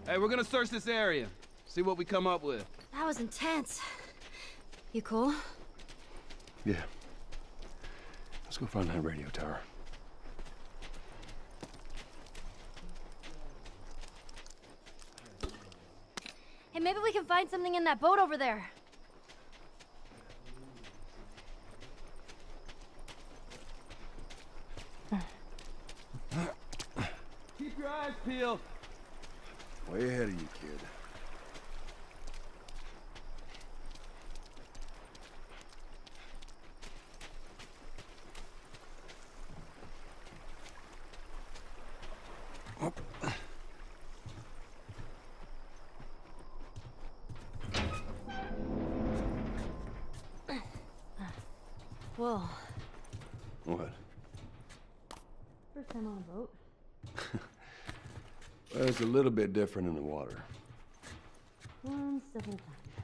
Hey, we're gonna search this area. See what we come up with. That was intense. You cool? Yeah. Let's go find that radio tower. Hey, maybe we can find something in that boat over there. Keep your eyes peeled. Way ahead of you, kid. Whoa. What? First time on a boat. Well, it's a little bit different in the water. One step at a time.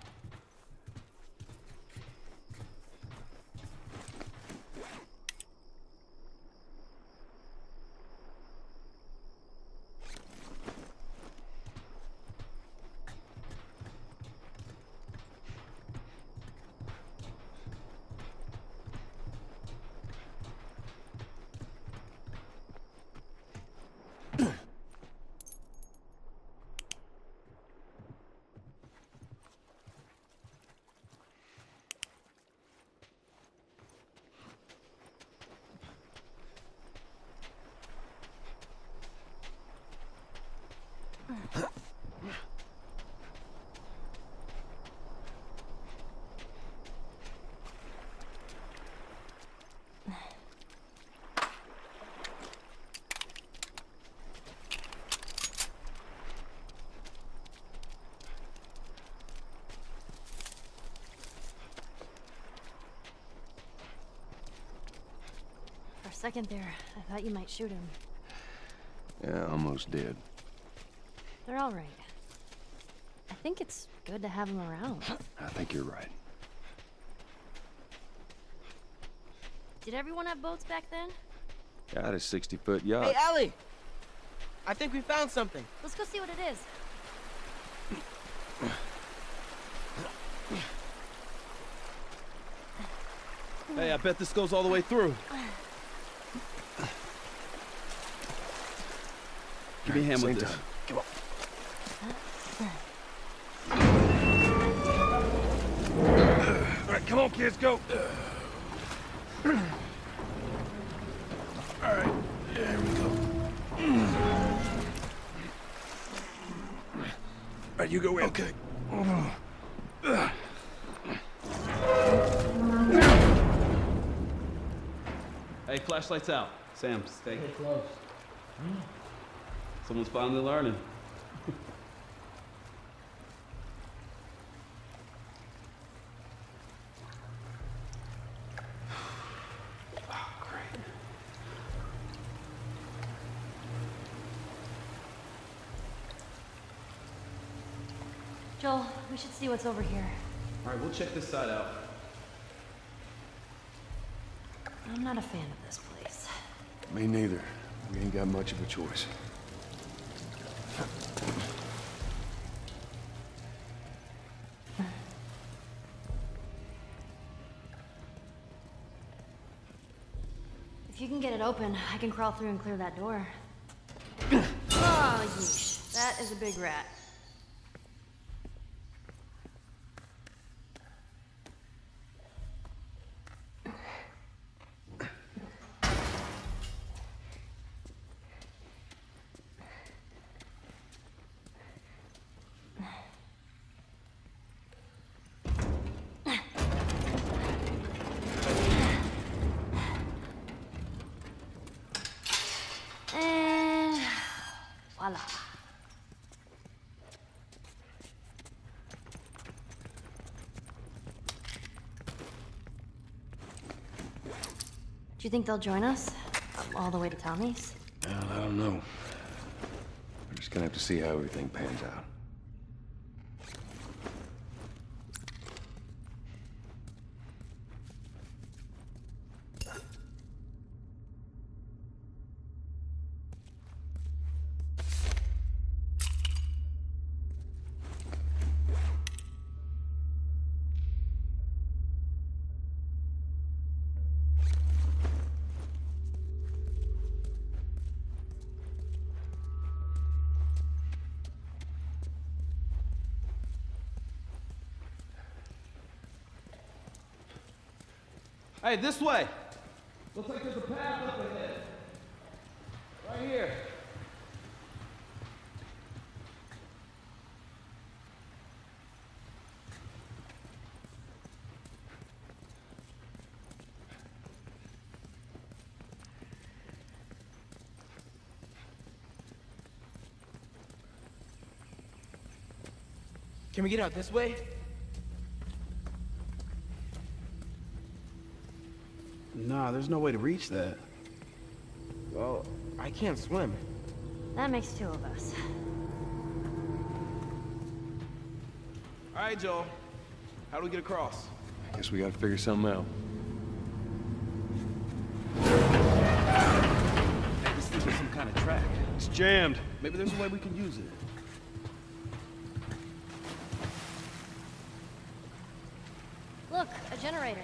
For a second there, I thought you might shoot him. Yeah, almost did. They're all right. I think it's good to have them around. I think you're right. Did everyone have boats back then? Got a 60-foot yacht. Hey, Allie! I think we found something. Let's go see what it is. Hey, I bet this goes all the way through. Give me a hand with this. Come on. All right, come on, kids, go. All right, there we go. All right, you go in. Okay. Hey, flashlights out. Sam, stay Close. Someone's finally learning. Joel, we should see what's over here. All right, we'll check this side out. I'm not a fan of this place. Me neither. We ain't got much of a choice. If you can get it open, I can crawl through and clear that door. Oh, yeesh. That is a big rat. And voila. Do you think they'll join us? All the way to Tommy's? Well, I don't know. We're just gonna have to see how everything pans out. Hey, this way. Looks like there's a path up ahead. Right here. Can we get out this way? Nah, there's no way to reach that. Well, I can't swim. That makes two of us. All right, Joel. How do we get across? Guess we gotta figure something out. Hey, this thing is some kind of track. It's jammed. Maybe there's a way we can use it. Look, a generator.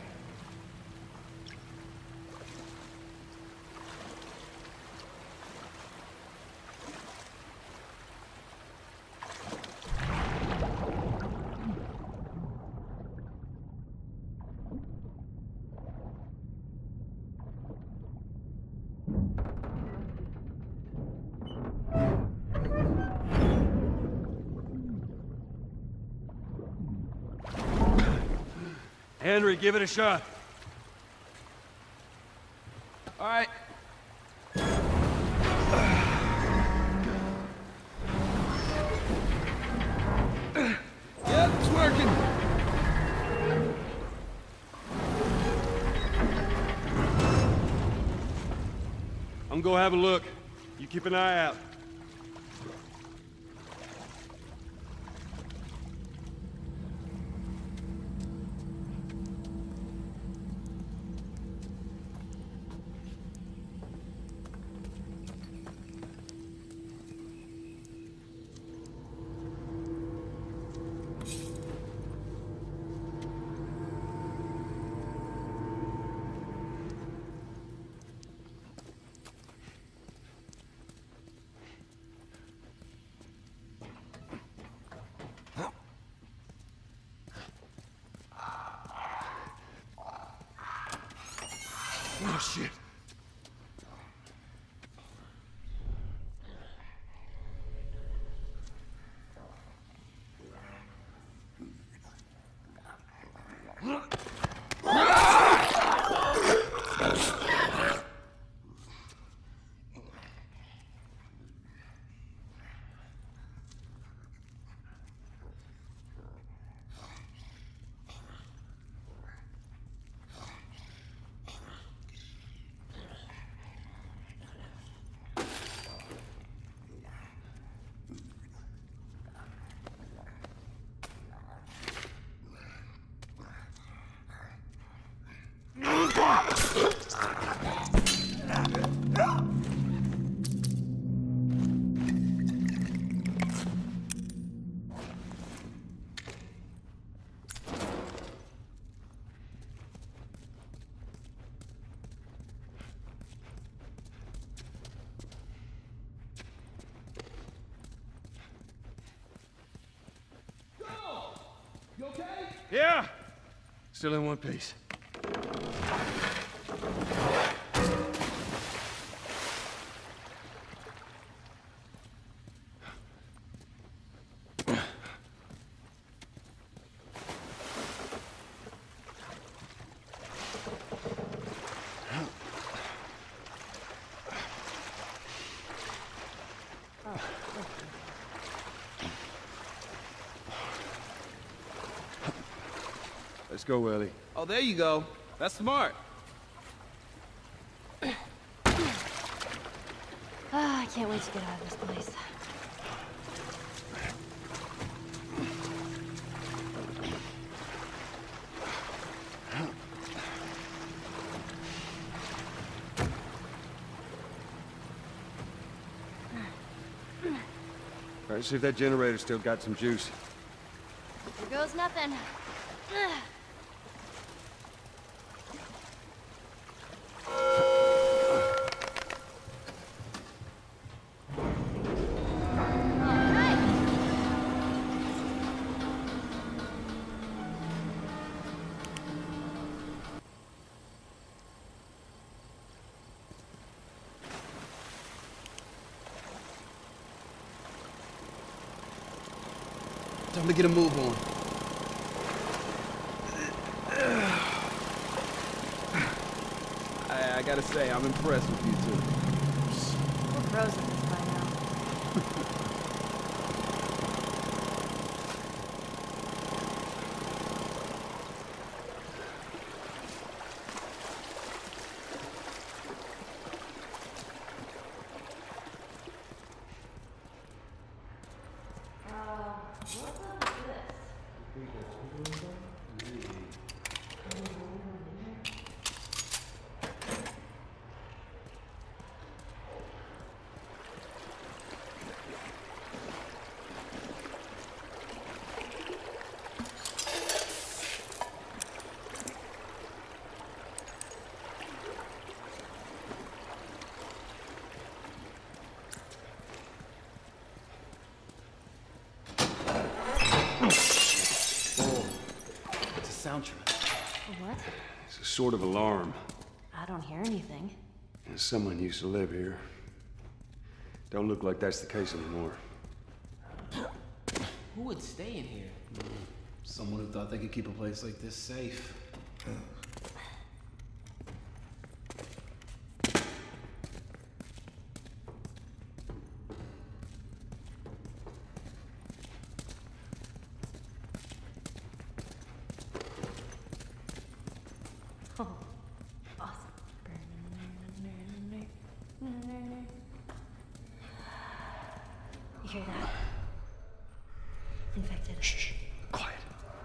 Henry, give it a shot. All right. Yep, it's working. I'm gonna have a look. You keep an eye out. Oh, shit. You okay? Yeah! Still in one piece. Let's go, Ellie. Oh, there you go. That's smart. I can't wait to get out of this place. All right, see if that generator's still got some juice. Here goes nothing. Ugh. Time to get a move on. I gotta say, I'm impressed with you two. We're pros at this by now. Soundtrack. What? It's a sort of alarm. I don't hear anything. Someone used to live here. Don't look like that's the case anymore. Who would stay in here? Someone who thought they could keep a place like this safe. Oh, awesome. You hear that? Infected. Shh. Quiet.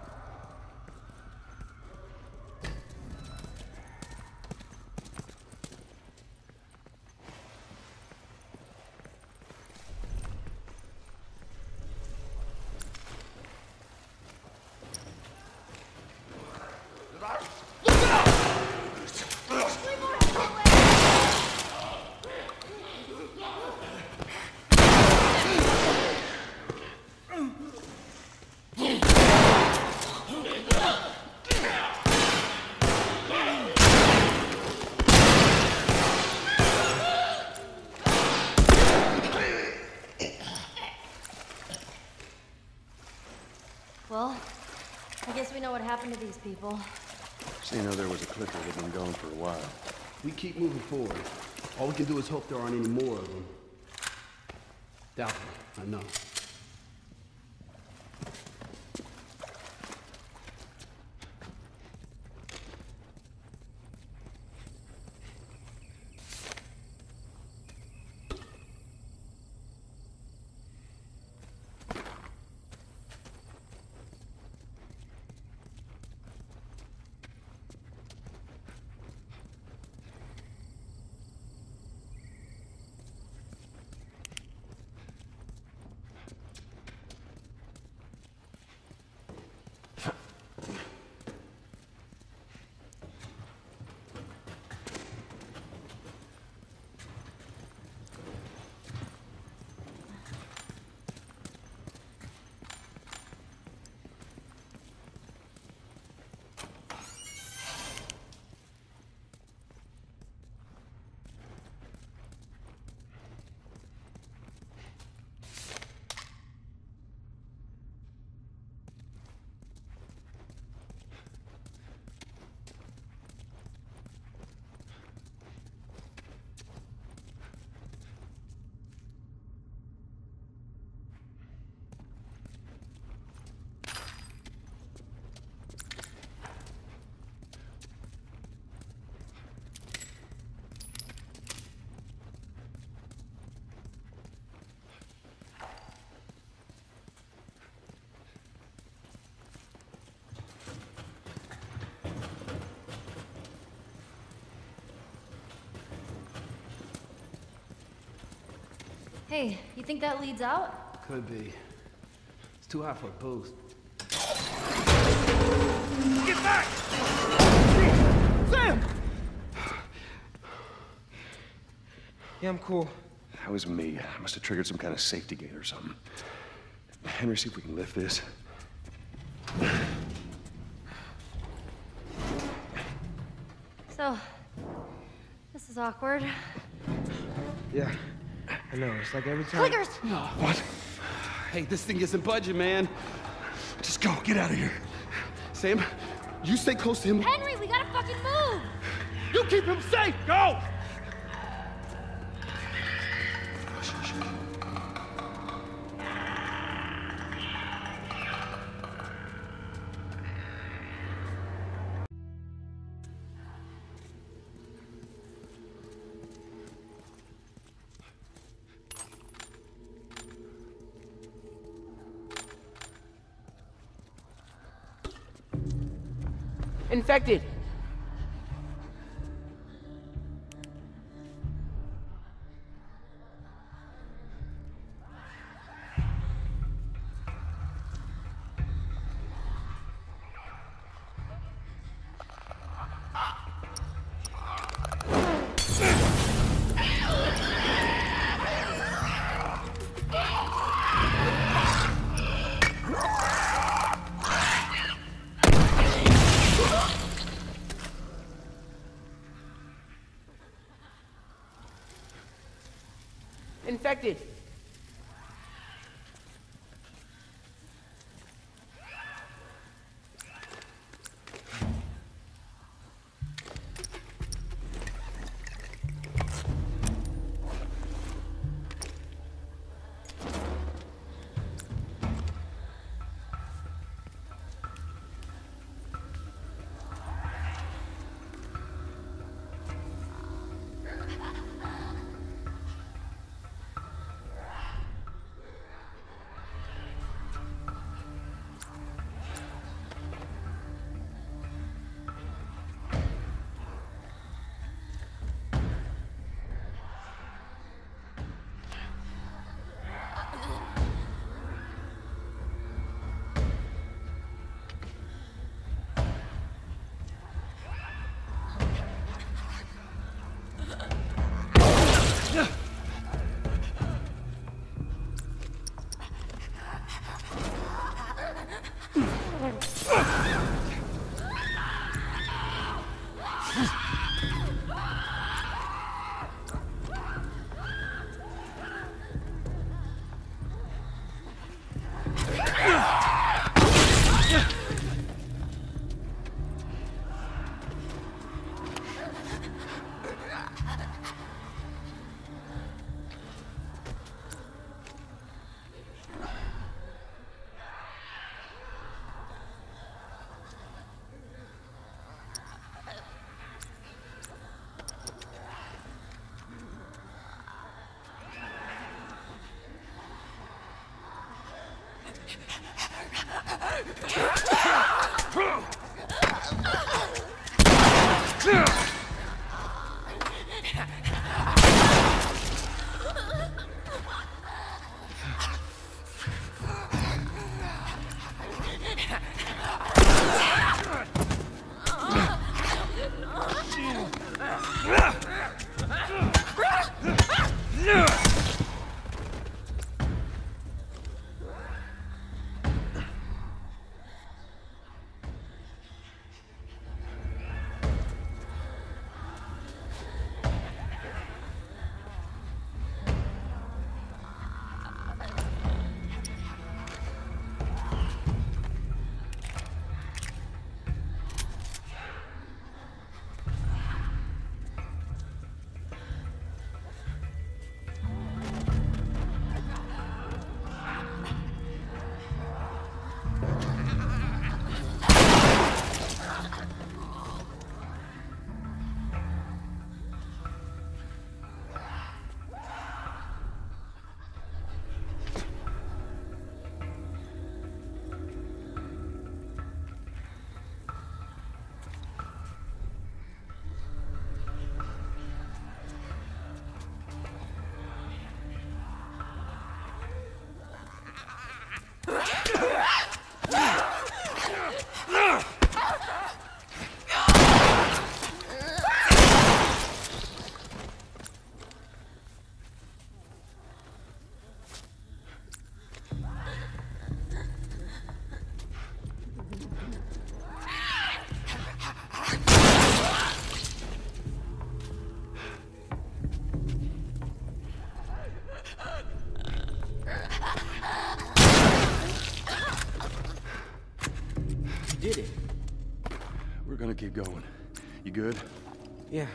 Well, I guess we know what happened to these people. So you know there was a clicker that had been gone for a while. We keep moving forward. All we can do is hope there aren't any more of them. Doubtful, I know. Hey, you think that leads out? Could be. It's too high for a boost. Get back! Sam! Yeah, I'm cool. That was me. I must have triggered some kind of safety gate or something. Henry, see if we can lift this. So, this is awkward. Yeah, I know. It's like every time. Clickers! What? Hey, this thing isn't budging, man. Just go, get out of here. Sam, you stay close to him. Henry, we gotta fucking move! You keep him safe! Go! Infected! Infected! did it. We're gonna keep going. You good? Yeah.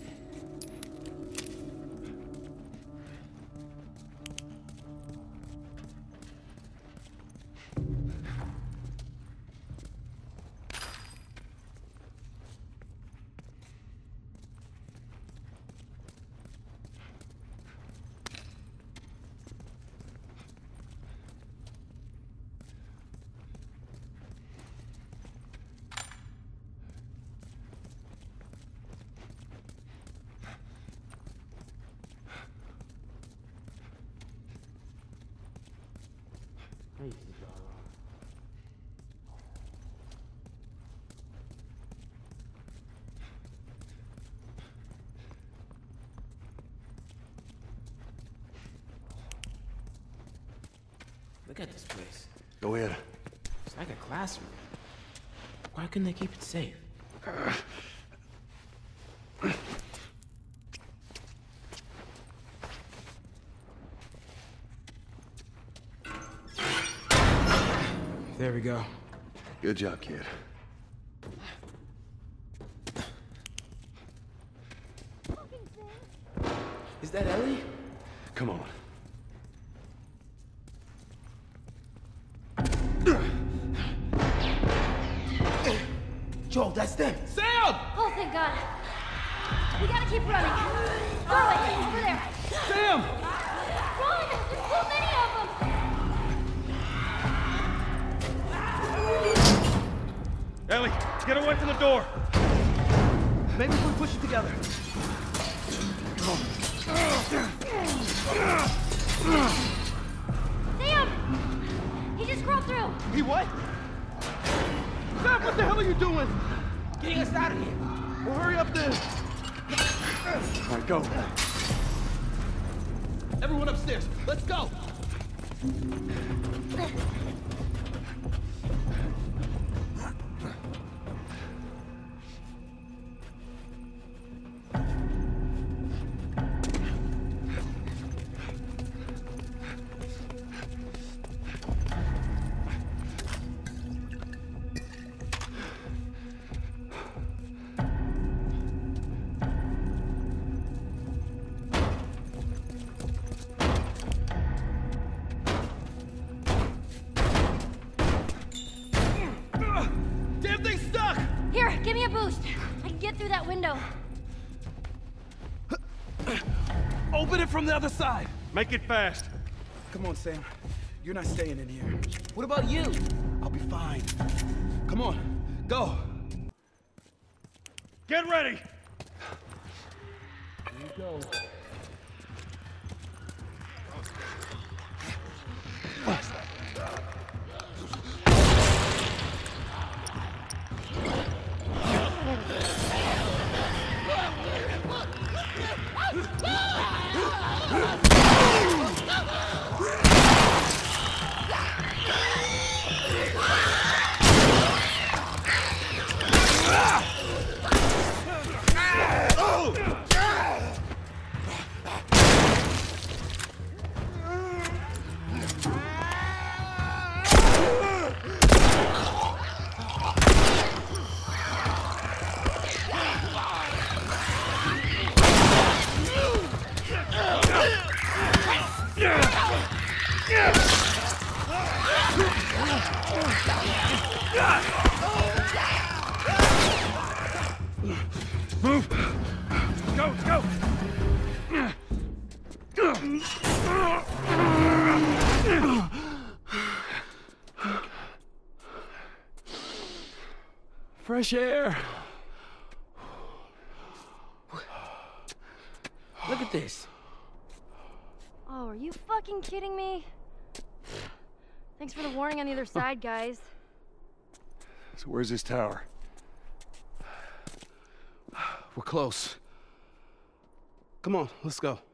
Look at this place. Go ahead. It's like a classroom. Why couldn't they keep it safe? There we go. Good job, kid. Is that Ellie? Come on. Joel, that's them. Sam! Oh, thank God. We gotta keep running. Throw it, over there. Sam! Run! There's so many of them! Ellie, get away from the door. Maybe if we push it together. Sam! He just crawled through. He what? Sam, what the hell are you doing? Getting us out of here. Well, hurry up then. All right, go. Everyone upstairs. Let's go. Damn thing's stuck! Here, give me a boost. I can get through that window. Open it from the other side. Make it fast. Come on, Sam. You're not staying in here. What about you? I'll be fine. Come on, go. Get ready. Here you go. Move. Go, go. Fresh air. Look at this. Oh, are you fucking kidding me? Thanks for the warning on the other side, guys. So where's this tower? We're close. Come on, let's go.